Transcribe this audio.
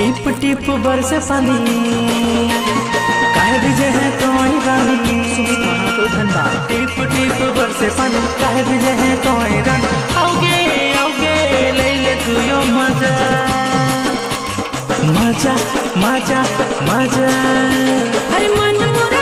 Tip tip बरसे पानी काहे भिजे है कोई रानी। तो धनबाद। टिप टिप बरसे पानी काहे भिजे है कोई रानी। आओगे आओगे ले ले तू यो मजा मजा मजा मजा। अरे मन